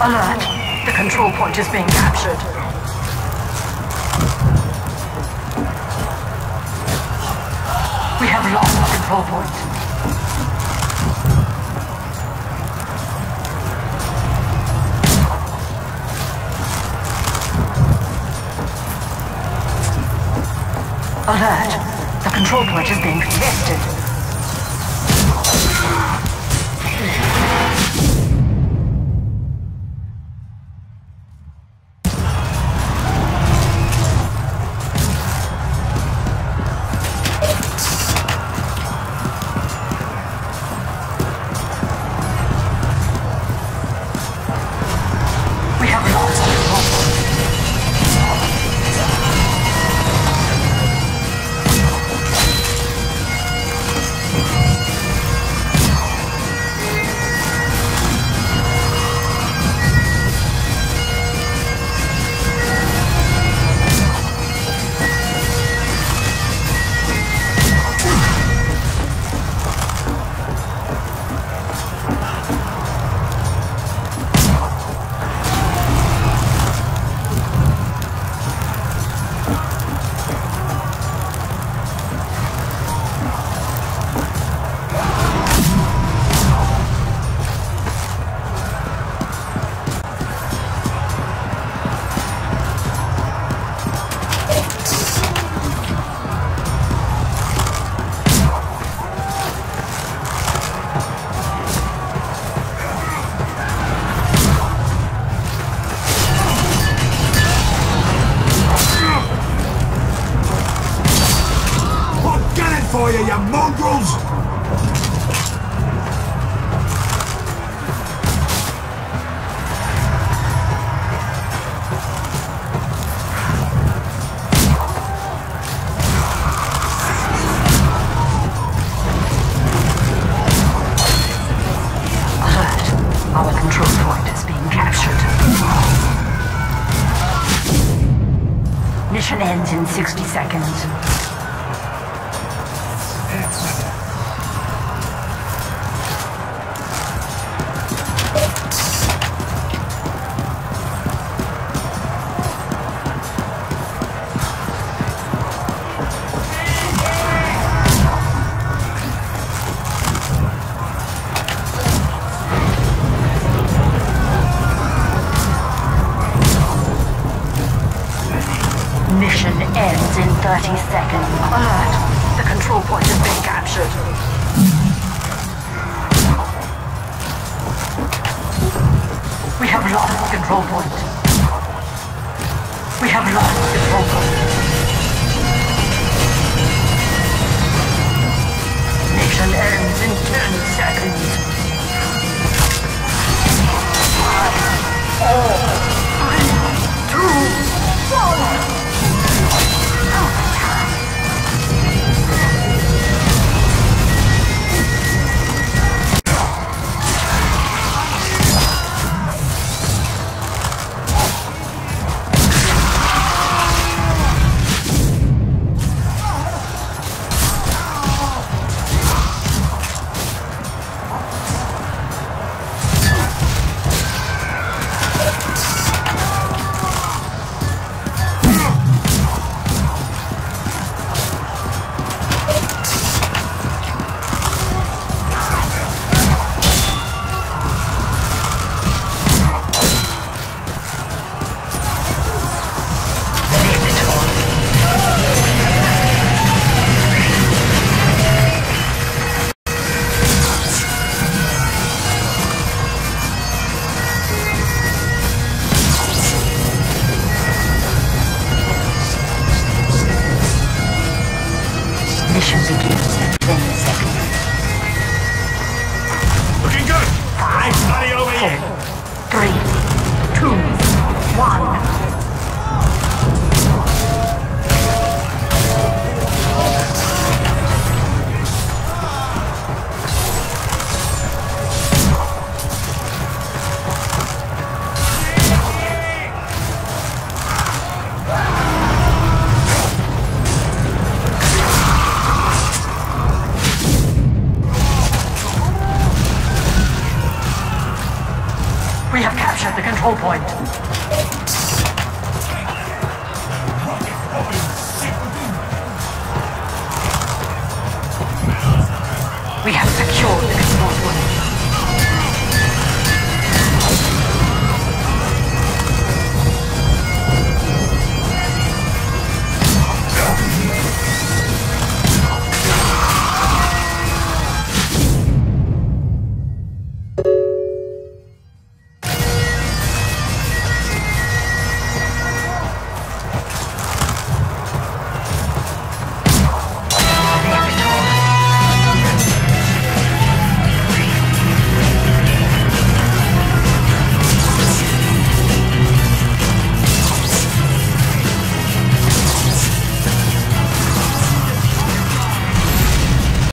Alert! The control point is being captured. We have lost the control point. Alert! The control point is being contested. You mongrels! Alert! Our control point is being captured. Mission ends in 60 seconds. Mission ends in 30 seconds. Alert! The control point has been captured. We have lost the control point. We have lost the control point. Mission ends in 10 seconds. 5, 4, 3, 2, 1. control point. We have secured the control point.